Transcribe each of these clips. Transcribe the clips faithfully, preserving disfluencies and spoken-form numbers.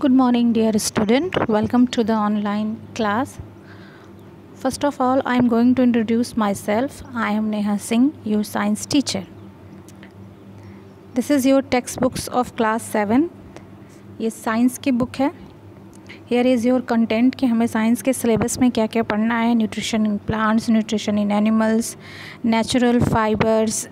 Good morning, dear student. Welcome to the online class. First of all, I am going to introduce myself. I am Neha Singh, your science teacher. This is your textbooks of class seven. ये science की book है. Here is your content कि हमें science के syllabus में क्या क्या पढ़ना है. Nutrition in plants, nutrition in animals, natural fibres,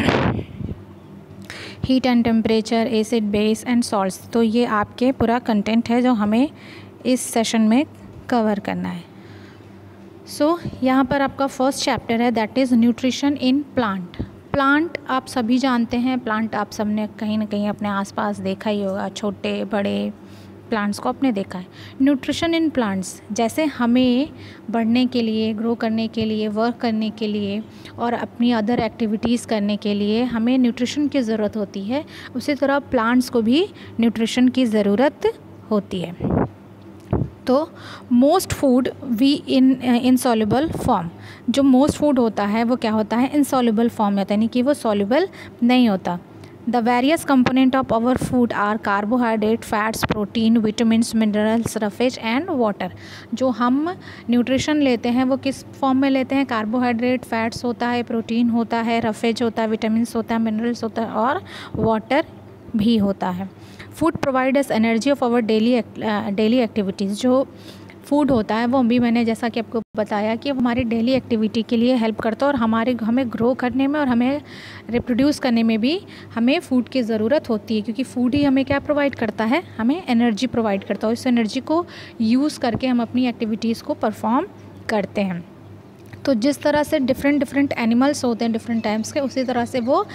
heat and temperature, acid base and salts. तो ये आपके पूरा कंटेंट है जो हमें इस सेशन में कवर करना है. सो so, यहाँ पर आपका फर्स्ट चैप्टर है, that is nutrition in plant. Plant आप सभी जानते हैं. प्लांट आप सब ने कहीं ना कहीं अपने आसपास देखा ही होगा. छोटे बड़े प्लांट्स को आपने देखा है. न्यूट्रिशन इन प्लांट्स, जैसे हमें बढ़ने के लिए, ग्रो करने के लिए, वर्क करने के लिए और अपनी अदर एक्टिविटीज़ करने के लिए हमें न्यूट्रिशन की ज़रूरत होती है, उसी तरह प्लांट्स को भी न्यूट्रिशन की ज़रूरत होती है. तो most food we in insoluble form, जो मोस्ट फूड होता है वो क्या होता है, इनसॉल्युबल फॉर्म में होता है, यानी कि वो सॉल्युबल नहीं होता. The various component of our food are carbohydrate, fats, protein, vitamins, minerals, roughage and water. जो हम न्यूट्रिशन लेते हैं वो किस फॉर्म में लेते हैं. कार्बोहाइड्रेट, फैट्स होता है, प्रोटीन होता है, रफेज होता है, विटामिन्स होता है, मिनरल्स होता है और वाटर भी होता है. Food provide us energy of our daily daily activities. जो फूड होता है वो भी मैंने जैसा कि आपको बताया कि हमारी डेली एक्टिविटी के लिए हेल्प करता है और हमारे हमें ग्रो करने में और हमें रिप्रोड्यूस करने में भी हमें फ़ूड की ज़रूरत होती है, क्योंकि फ़ूड ही हमें क्या प्रोवाइड करता है, हमें एनर्जी प्रोवाइड करता है. इस एनर्जी को यूज़ करके हम अपनी एक्टिविटीज़ को परफॉर्म करते हैं. तो जिस तरह से डिफरेंट डिफरेंट एनिमल्स होते हैं डिफरेंट टाइप्स के, उसी तरह से वो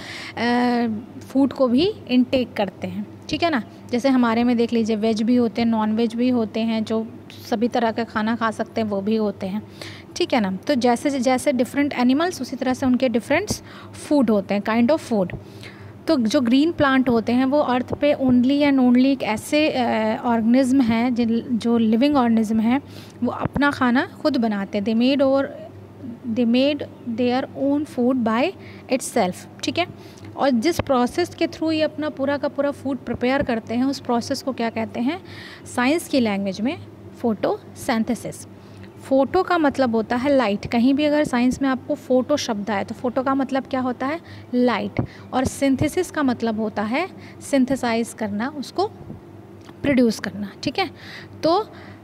फूड को भी इनटेक करते हैं. ठीक है ना. जैसे हमारे में देख लीजिए, वेज भी होते हैं, नॉन वेज भी होते हैं, जो सभी तरह का खाना खा सकते हैं वो भी होते हैं. ठीक है ना. तो जैसे जैसे डिफरेंट एनिमल्स, उसी तरह से उनके डिफरेंट फूड होते हैं, काइंड ऑफ फूड. तो जो ग्रीन प्लांट होते हैं वो अर्थ पे ओनली एंड ओनली एक ऐसे ऑर्गेनिज्म हैं जो लिविंग ऑर्गेनिज्म हैं, वो अपना खाना खुद बनाते हैं. दे मेड और they made their own food by itself. ठीक है. और जिस प्रोसेस के थ्रू ये अपना पूरा का पूरा फूड प्रिपेयर करते हैं, उस प्रोसेस को क्या कहते हैं, साइंस की लैंग्वेज में फोटोसिंथेसिस. फ़ोटो का मतलब होता है लाइट. कहीं भी अगर साइंस में आपको फ़ोटो शब्द आए तो फ़ोटो का मतलब क्या होता है, लाइट. और सिंथेसिस का मतलब होता है सिंथेसाइज करना, उसको प्रोड्यूस करना. ठीक है. तो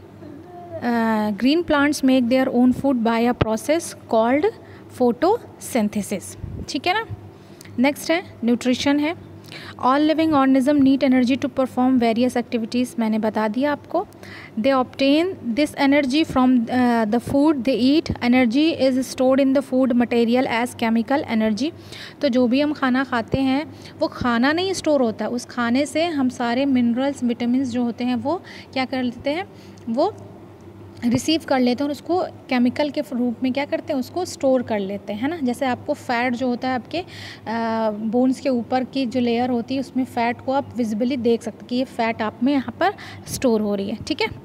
green plants make their own food by a process called photosynthesis. ठीक है ना. नेक्स्ट है न्यूट्रिशन है. All living organism need energy to perform various activities. मैंने बता दिया आपको. They obtain this energy from the food they eat. Energy is stored in the food material as chemical energy. तो जो भी हम खाना खाते हैं वो खाना नहीं स्टोर होता है, उस खाने से हम सारे मिनरल्स, विटामिन जो होते हैं वो क्या कर लेते हैं, वो रिसीव कर लेते हैं और उसको केमिकल के रूप में क्या करते हैं, उसको स्टोर कर लेते हैं ना. जैसे आपको फ़ैट जो होता है आपके बोन्स के ऊपर की जो लेयर होती है, उसमें फ़ैट को आप विजिबली देख सकते हैं कि ये फ़ैट आप में यहाँ पर स्टोर हो रही है. ठीक है.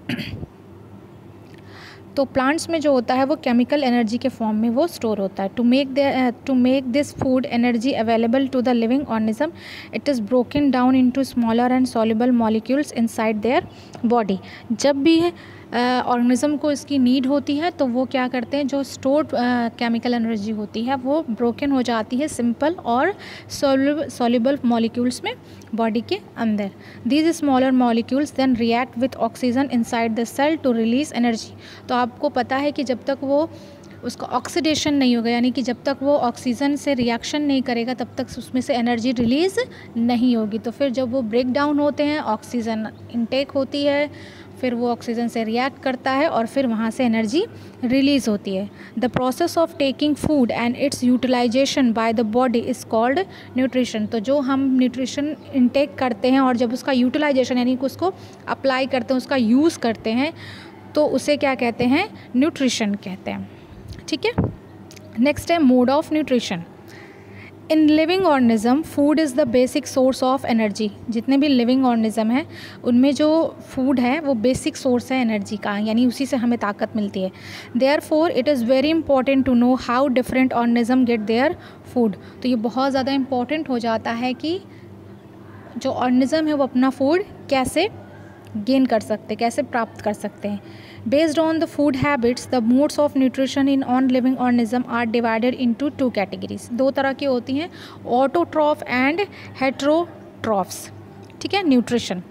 तो प्लांट्स में जो होता है वो केमिकल एनर्जी के फॉर्म में वो स्टोर होता है. To make the to make this food energy available to the living organism, it is broken down into smaller and soluble molecules inside their body. जब भी ऑर्गेनिज्म uh, को इसकी need होती है तो वो क्या करते हैं, जो स्टोर्ड केमिकल एनर्जी होती है वो ब्रोकन हो जाती है सिंपल और सॉल्युबल मॉलिक्यूल्स में बॉडी के अंदर. These smaller molecules then react with oxygen inside the cell to release energy. तो आपको पता है कि जब तक वो उसका ऑक्सीडेशन नहीं होगा, यानी कि जब तक वो ऑक्सीजन से रिएक्शन नहीं करेगा तब तक उसमें से एनर्जी रिलीज़ नहीं होगी. तो फिर जब वो ब्रेक डाउन होते हैं, ऑक्सीजन इनटेक होती है, फिर वो ऑक्सीजन से रिएक्ट करता है और फिर वहाँ से एनर्जी रिलीज़ होती है. The process of taking food and its utilisation by the body is called nutrition. तो जो हम न्यूट्रिशन इनटेक करते हैं और जब उसका यूटिलाइजेशन यानी कि उसको अप्लाई करते हैं, उसका यूज़ करते हैं, तो उसे क्या कहते हैं, न्यूट्रिशन कहते हैं. ठीक है. नेक्स्ट है mode of nutrition. In living organism food is the basic source of energy. जितने भी लिविंग ऑर्गेनिज्म हैं उनमें जो फूड है वो बेसिक सोर्स है एनर्जी का, यानी उसी से हमें ताकत मिलती है. Therefore it is very important to know how different organism get their food. तो ये बहुत ज़्यादा इंपॉर्टेंट हो जाता है कि जो ऑर्गेनिज्म है वो अपना फूड कैसे गेन कर सकते, कैसे प्राप्त कर सकते हैं। Based on the food habits the modes of nutrition in on living organism are divided into two categories. दो तरह की होती हैं, ऑटोट्रॉफ एंड हेट्रोट्रॉफ्स, ठीक है, nutrition.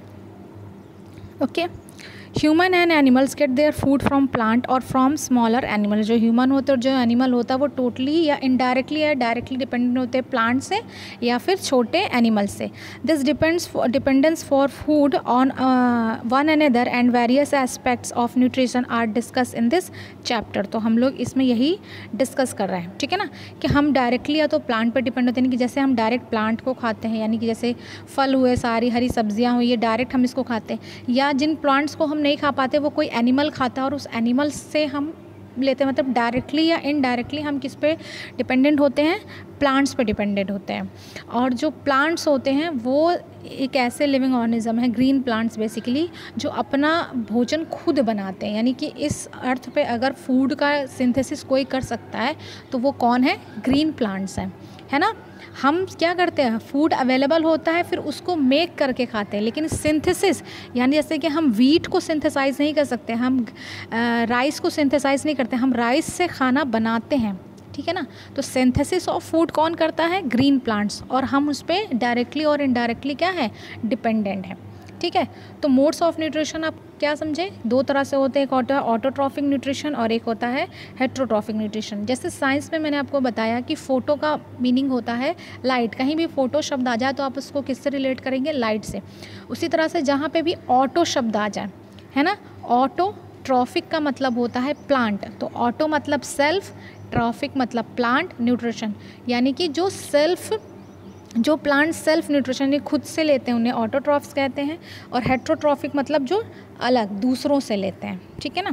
Okay, human and animals get their food from plant और from smaller animal. जो human होते हैं और जो एनिमल होता है वो टोटली या इनडायरेक्टली या डायरेक्टली डिपेंडेंट होते हैं प्लांट से या फिर छोटे एनिमल से। This depends dependence for food on one another and various aspects of nutrition are discuss in this chapter. तो हम लोग इसमें यही डिस्कस कर रहे हैं, ठीक है ना, कि हम डायरेक्टली या तो प्लांट पर डिपेंड होते हैं, यानी कि जैसे हम डायरेक्ट प्लांट को खाते हैं, यानी कि जैसे फल हुए, सारी हरी सब्जियाँ हुई, ये डायरेक्ट हम इसको खाते हैं, या जिन प्लांट्स को हम नहीं खा पाते वो कोई एनिमल खाता है और उस एनिमल से हम लेते हैं। मतलब डायरेक्टली या इनडायरेक्टली हम किस पे डिपेंडेंट होते हैं, प्लांट्स पे डिपेंडेंट होते हैं। और जो प्लांट्स होते हैं वो एक ऐसे लिविंग ऑर्गेनिज्म है, ग्रीन प्लांट्स बेसिकली, जो अपना भोजन खुद बनाते हैं। यानी कि इस अर्थ पे अगर फूड का सिंथेसिस कोई कर सकता है तो वो कौन है, ग्रीन प्लांट्स हैं, है ना। हम क्या करते हैं, फूड अवेलेबल होता है फिर उसको मेक करके खाते हैं, लेकिन सिंथेसिस यानी जैसे कि हम वीट को सिंथेसाइज नहीं कर सकते, हम राइस को सिंथेसाइज नहीं करते, हम राइस से खाना बनाते हैं, ठीक है ना। तो सिंथेसिस ऑफ फूड कौन करता है, ग्रीन प्लांट्स, और हम उस पर डायरेक्टली और इनडायरेक्टली क्या है, डिपेंडेंट है, ठीक है। तो मोड्स ऑफ न्यूट्रिशन आप क्या समझे, दो तरह से होते हैं, एक होता है ऑटोट्रॉफिक न्यूट्रिशन और एक होता है हेट्रोट्रॉफिक न्यूट्रिशन। जैसे साइंस में मैंने आपको बताया कि फ़ोटो का मीनिंग होता है लाइट, कहीं भी फ़ोटो शब्द आ जाए तो आप उसको किससे रिलेट करेंगे, लाइट से। उसी तरह से जहाँ पे भी ऑटो शब्द आ जाए, है ना, ऑटो ट्रॉफिक का मतलब होता है प्लांट, तो ऑटो मतलब सेल्फ, ट्रॉफिक मतलब प्लांट, न्यूट्रिशन यानी कि जो सेल्फ जो प्लांट सेल्फ न्यूट्रिशन खुद से लेते हैं उन्हें ऑटोट्रॉफ्स कहते हैं, और हेट्रोट्रॉफिक मतलब जो अलग दूसरों से लेते हैं, ठीक है ना।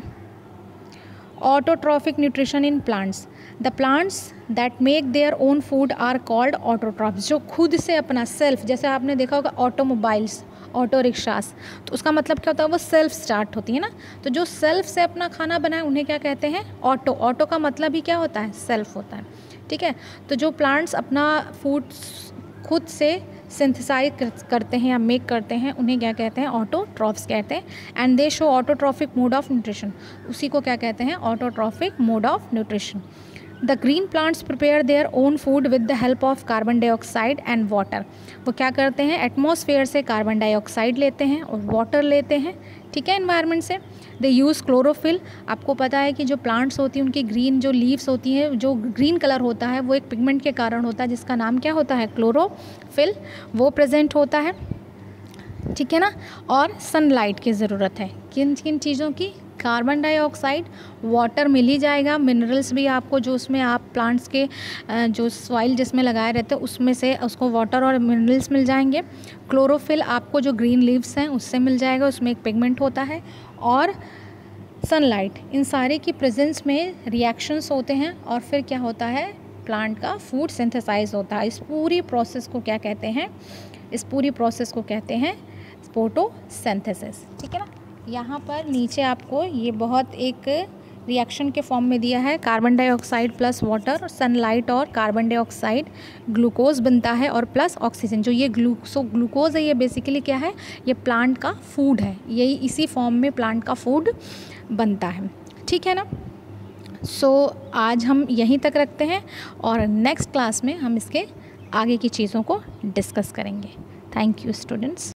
Autotrophic nutrition in plants, the plants that make their own food are called autotrophs. जो खुद से अपना सेल्फ, जैसे आपने देखा होगा ऑटोमोबाइल्स, ऑटो रिक्शास, तो उसका मतलब क्या होता है, वो सेल्फ स्टार्ट होती है ना। तो जो सेल्फ से अपना खाना बनाए उन्हें क्या कहते हैं, ऑटो। ऑटो का मतलब ही क्या होता है, सेल्फ होता है, ठीक है। तो जो प्लांट्स अपना फूड खुद से सिंथेसाइज करते हैं या मेक करते हैं उन्हें क्या कहते हैं, ऑटोट्रॉफ्स कहते हैं। And they show autotrophic mode of nutrition, उसी को क्या कहते हैं, autotrophic mode of nutrition. The green plants prepare their own food with the help of carbon dioxide and water. वो क्या करते हैं, एटमॉस्फेयर से कार्बन डाइऑक्साइड लेते हैं और वाटर लेते हैं, ठीक है, एनवायरनमेंट से। They use chlorophyll. आपको पता है कि जो प्लांट्स होती हैं उनकी ग्रीन जो लीव्स होती हैं, जो ग्रीन कलर होता है वो एक पिगमेंट के कारण होता है जिसका नाम क्या होता है, क्लोरोफिल, वो प्रेजेंट होता है, ठीक है ना। और सनलाइट की ज़रूरत है, किन किन चीज़ों की, कार्बन डाइऑक्साइड, वाटर मिल ही जाएगा, मिनरल्स भी आपको जो उसमें आप प्लांट्स के जो सॉइल जिसमें लगाए रहते हैं उसमें से उसको वाटर और मिनरल्स मिल जाएंगे। क्लोरोफिल आपको जो ग्रीन लीव्स हैं उससे मिल जाएगा, उसमें एक पिगमेंट होता है, और सनलाइट, इन सारे की प्रेजेंस में रिएक्शंस होते हैं और फिर क्या होता है, प्लांट का फूड सिंथेसाइज होता है। इस पूरी प्रोसेस को क्या कहते हैं, इस पूरी प्रोसेस को कहते हैं फोटोसिंथेसिस, ठीक है ना। यहाँ पर नीचे आपको ये बहुत एक रिएक्शन के फॉर्म में दिया है, carbon dioxide plus water, sunlight और कार्बन डाइऑक्साइड ग्लूकोज बनता है और प्लस ऑक्सीजन। जो ये ग्लूसो ग्लूकोज है ये बेसिकली क्या है, ये प्लांट का फूड है, यही इसी फॉर्म में प्लांट का फूड बनता है, ठीक है ना। सो so, आज हम यहीं तक रखते हैं और नेक्स्ट क्लास में हम इसके आगे की चीज़ों को डिस्कस करेंगे। Thank you students.